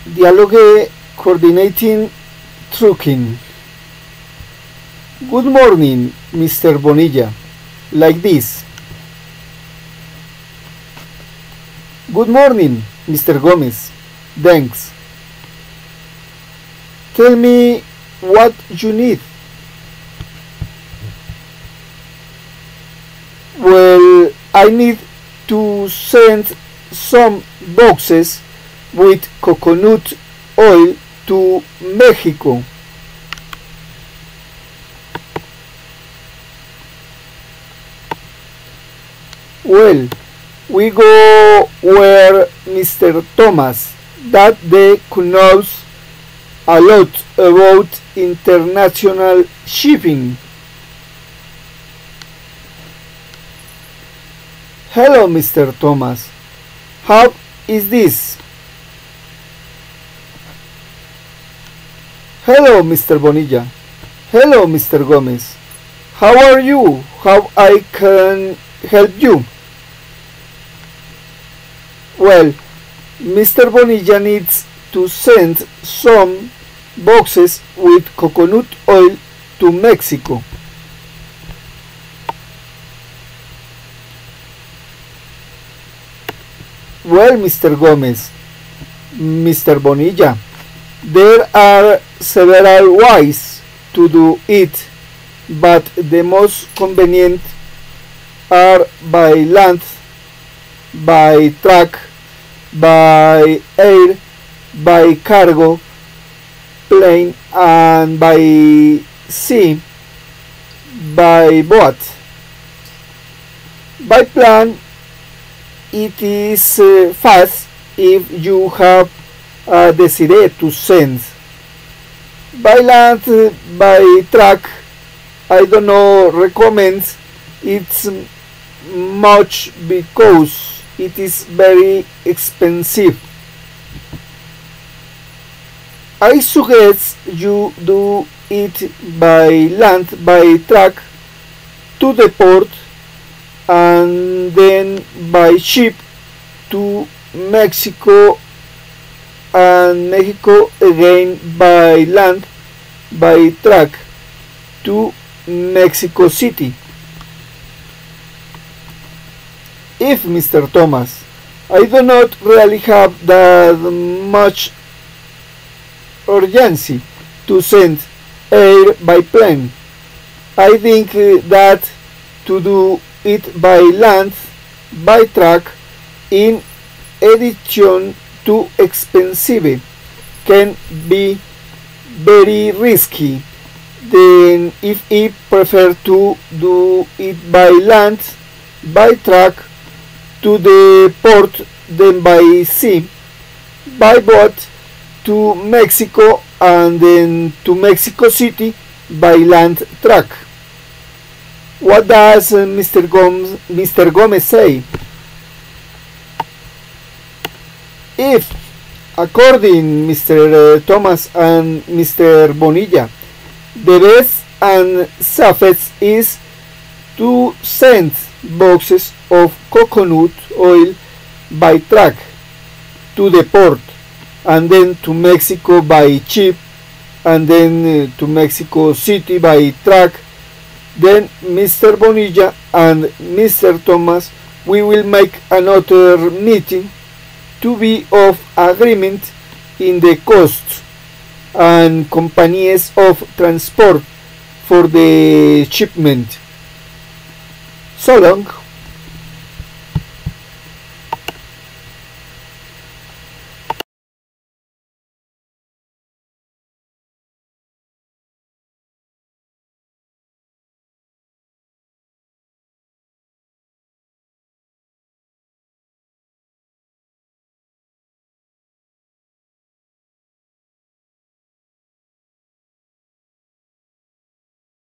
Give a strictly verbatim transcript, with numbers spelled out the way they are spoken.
Dialogue coordinating trucking. Good morning, Mister Bonilla. Like this. Good morning, Mister Gomez. Thanks. Tell me what you need. Well, I need to send some boxes with coconut oil to Mexico. Well, we go where Mister Thomas, that they knows a lot about international shipping. Hello, Mister Thomas. How is this? Hello, Mister Bonilla. Hello, Mister Gomez. How are you? How I can help you? Well, Mister Bonilla needs to send some boxes with coconut oil to Mexico. Well, Mister Gomez, Mister Bonilla, there are several ways to do it, but the most convenient are by land, by truck, by air, by cargo, plane, and by sea, by boat. By plane, it is uh, fast if you have a desire to send. By land, uh, by truck, I don't know, recommend it's much because it is very expensive. I suggest you do it by land, by truck to the port, and then by ship to Mexico, and Mexico again by land, by truck to Mexico City. If Mister Thomas, I do not really have that much urgency to send air by plane. I think uh, that to do it by land, by truck, in addition to expensive, can be very risky. Then if I prefer to do it by land, by truck to the port, then by sea, by boat to Mexico, and then to Mexico City by land truck. What does uh, Mister Gomez, Mister Gomez say? If, according Mister Uh, Thomas and Mister Bonilla, the best and safest is to send boxes of coconut oil by truck to the port, and then to Mexico by ship, and then uh, to Mexico City by truck, then Mister Bonilla and Mister Thomas, we will make another meeting to be of agreement in the costs and companies of transport for the shipment. So long.